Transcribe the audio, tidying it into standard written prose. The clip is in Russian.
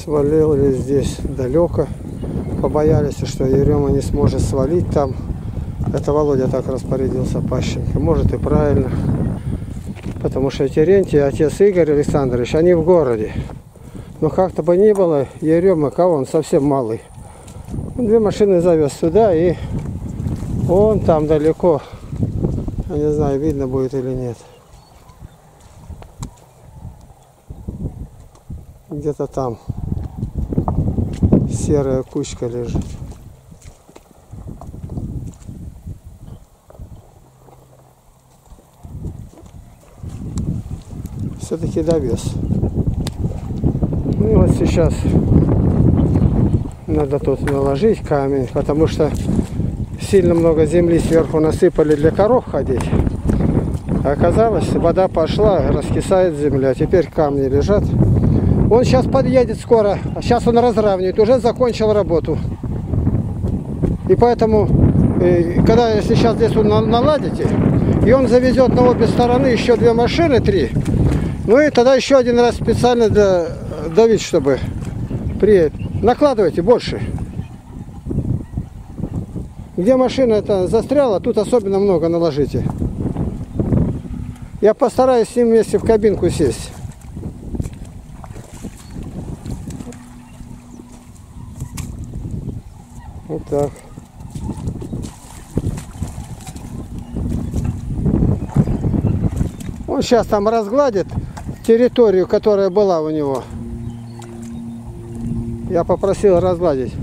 Свалили здесь далеко. Побоялись, что Ерема не сможет свалить там. Это Володя так распорядился, Пащенко. Может и правильно. Потому что Терентий, отец Игорь Александрович, они в городе. Но как-то бы ни было, Ерема, кого он совсем малый. Он 2 машины завез сюда, и он там далеко. Я не знаю, видно будет или нет. Где-то там серая кучка лежит. Все-таки довез. Ну и вот сейчас надо тут наложить камень, потому что сильно много земли сверху насыпали для коров ходить. А оказалось, вода пошла, раскисает земля. Теперь камни лежат. Он сейчас подъедет скоро, а сейчас он разравнивает, уже закончил работу. И поэтому, когда если сейчас здесь он наладите, и он завезет на обе стороны еще 2 машины, 3, ну и тогда еще один раз специально давить, чтобы приедет. Накладывайте больше. Где машина это застряла, тут особенно много наложите. Я постараюсь с ним вместе в кабинку сесть. Вот так. Он сейчас там разгладит территорию, которая была у него. Я попросил разгладить.